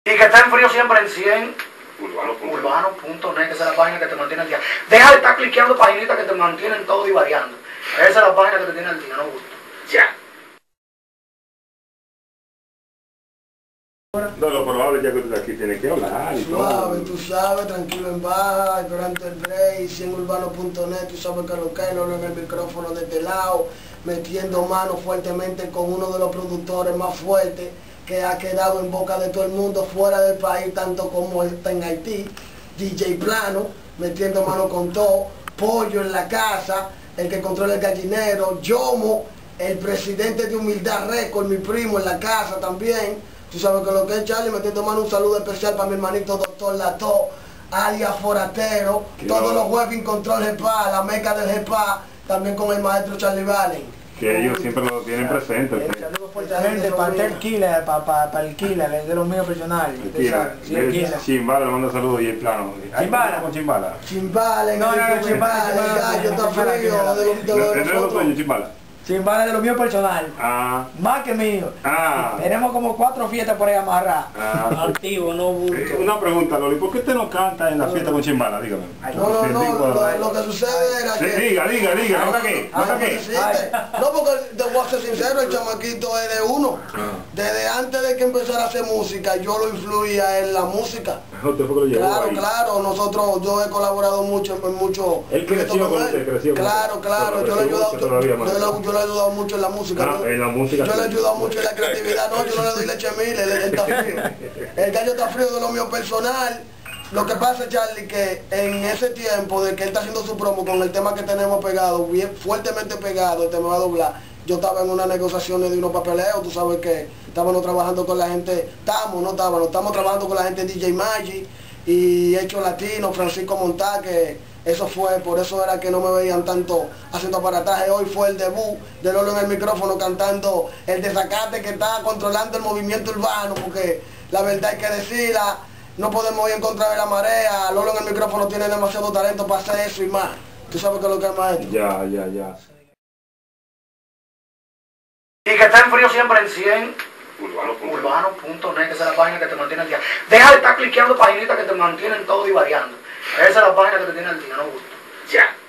Y que está en frío siempre en 100. Urbano.net, que esa es la página que te mantiene al día. Deja de estar cliqueando paginitas que te mantienen todo divariando. Esa es la página que te tiene al día, no gusta. Ya. No, lo probable ya que tú aquí tienes que hablar y suave, tú sabes, tranquilo en baja, esperando el break, 100urbano.net, tú sabes que lo que hay, en el micrófono de este lado, metiendo mano fuertemente con uno de los productores más fuertes que ha quedado en boca de todo el mundo fuera del país, tanto como está en Haití, DJ Plano, metiendo mano con todo, Pollo en la casa, el que controla el gallinero, Yomo, el presidente de Humildad Record, mi primo en la casa también. Tú sabes que lo que es Charlie, metiendo mano, un saludo especial para mi hermanito Doctor Lato, alias Foratero, todos los jueves en Control GEPA, la meca del GEPA, también con el maestro Charlie Valen. Que ellos siempre lo tienen presente. Saludos fuertemente para el killer, para el killer, de los míos personales. Chimbala le manda saludos y el plano. Chimbala. Con Chimbala. Chimbala, no, Chimbala, el gallo está frío, de nosotros. Chimbala. Chimbala de lo mío personal. Más que mío. Tenemos como 4 fiestas por ahí amarradas. Activo, no bulto. Una pregunta, Loli, ¿por qué usted no canta en la fiesta con Chimbala? Dígame. No, lo que sucede era que... Diga, ¿ahora qué? No, porque te voy a ser sincero, el chamaquito es de uno. Desde antes de que empezara a hacer música, yo lo influía en la música. Claro, yo he colaborado mucho en muchos... Él creció con usted, creció. Claro, yo le he ayudado mucho en la música. En la música. Yo le he ayudado mucho en la creatividad. No, yo no le doy leche mil, él está frío. El gallo está frío de lo mío personal. Lo que pasa, Charlie, que en ese tiempo de que él está haciendo su promo con el tema que tenemos pegado, bien fuertemente pegado, el tema va a doblar, yo estaba en unas negociaciones de unos papeleos, tú sabes que estábamos trabajando con la gente, estamos trabajando con la gente de DJ Magic y Hecho Latino, Francisco Montá, que eso fue, por eso era que no me veían tanto haciendo aparataje. Hoy fue el debut de Lolo en el micrófono cantando el desacate que está controlando el movimiento urbano, porque la verdad hay que decirla, no podemos ir en contra de la marea. Lolo en el micrófono tiene demasiado talento para hacer eso y más. Tú sabes que es lo que es maestro. Ya. Y que está en frío siempre en 100. Urbano.net, que esa es la página que te mantiene al día. Deja de estar cliqueando paginitas que te mantienen todo divariando. Esa es la página que te tiene al día, no gusta. Ya.